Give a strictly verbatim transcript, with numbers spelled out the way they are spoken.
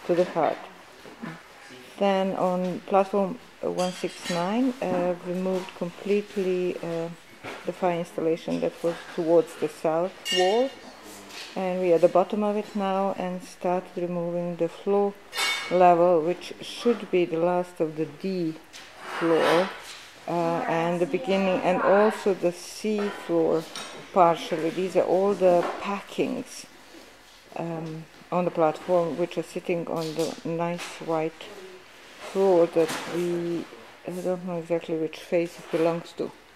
to the heart. Then on platform one sixty-nine, uh, removed completely uh, the fire installation that was towards the south wall, and we are at the bottom of it now, and start removing the floor level, which should be the last of the D floor, uh, and the beginning, and also the C floor partially. These are all the packings um, on the platform, which are sitting on the nice white floor that we, I don't know exactly which face it belongs to.